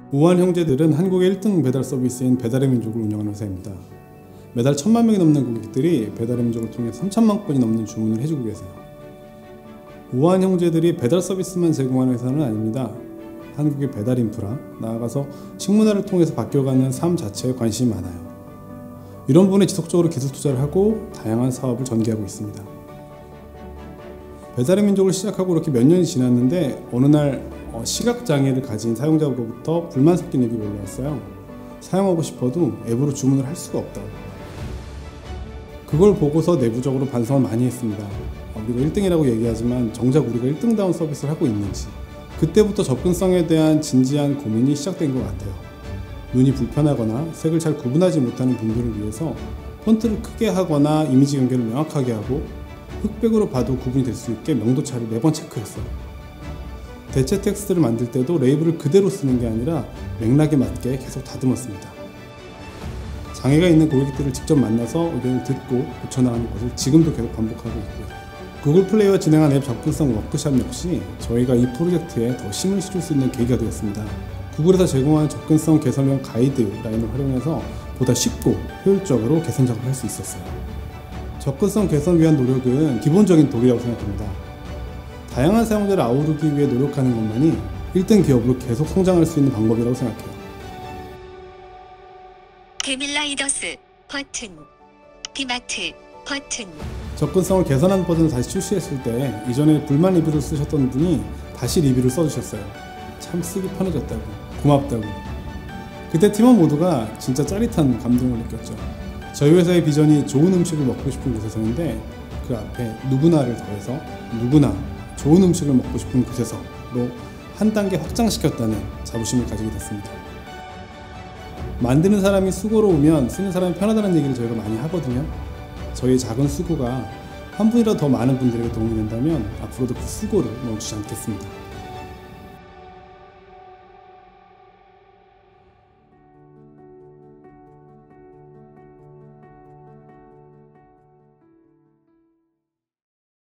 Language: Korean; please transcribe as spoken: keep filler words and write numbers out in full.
우한 형제들은 한국의 일 등 배달 서비스인 배달의 민족을 운영하는 회사입니다. 매달 천만 명이 넘는 고객들이 배달의 민족을 통해 삼천만 건이 넘는 주문을 해주고 계세요. 우한 형제들이 배달 서비스만 제공하는 회사는 아닙니다. 한국의 배달 인프라, 나아가서 식문화를 통해서 바뀌어가는 삶 자체에 관심이 많아요. 이런 부분에 지속적으로 기술 투자를 하고 다양한 사업을 전개하고 있습니다. 배달의 민족을 시작하고 이렇게 몇 년이 지났는데 어느 날 시각장애를 가진 사용자로부터 불만 섞인 리뷰가 올라왔어요. 사용하고 싶어도 앱으로 주문을 할 수가 없다고. 그걸 보고서 내부적으로 반성을 많이 했습니다. 우리가 일 등이라고 얘기하지만 정작 우리가 일 등다운 서비스를 하고 있는지, 그때부터 접근성에 대한 진지한 고민이 시작된 것 같아요. 눈이 불편하거나 색을 잘 구분하지 못하는 분들을 위해서 폰트를 크게 하거나 이미지 경계를 명확하게 하고 흑백으로 봐도 구분이 될 수 있게 명도차를 매번 체크했어요. 대체 텍스트를 만들 때도 레이블을 그대로 쓰는 게 아니라 맥락에 맞게 계속 다듬었습니다. 장애가 있는 고객들을 직접 만나서 의견을 듣고 고쳐나가는 것을 지금도 계속 반복하고 있고요. 구글 플레이와 진행한 앱 접근성 워크숍 역시 저희가 이 프로젝트에 더 힘을 실을 수 있는 계기가 되었습니다. 구글에서 제공하는 접근성 개선형 가이드라인을 활용해서 보다 쉽고 효율적으로 개선 작업을 할 수 있었어요. 접근성 개선 위한 노력은 기본적인 도리라고 생각합니다. 다양한 사용자를 아우르기 위해 노력하는 것만이 일 등 기업으로 계속 성장할 수 있는 방법이라고 생각해요. 데밀라이더스 버튼, 비마트 버튼. 접근성을 개선한 버전을 다시 출시했을 때 이전에 불만 리뷰를 쓰셨던 분이 다시 리뷰를 써주셨어요. 참 쓰기 편해졌다고, 고맙다고. 그때 팀원 모두가 진짜 짜릿한 감동을 느꼈죠. 저희 회사의 비전이 좋은 음식을 먹고 싶은 곳에서인데 그 앞에 누구나를 더해서 누구나 좋은 음식을 먹고 싶은 곳에서로 한 단계 확장시켰다는 자부심을 가지게 됐습니다. 만드는 사람이 수고로우면 쓰는 사람이 편하다는 얘기를 저희가 많이 하거든요. 저희의 작은 수고가 한 분이라도 더 많은 분들에게 도움이 된다면 앞으로도 그 수고를 멈추지 않겠습니다.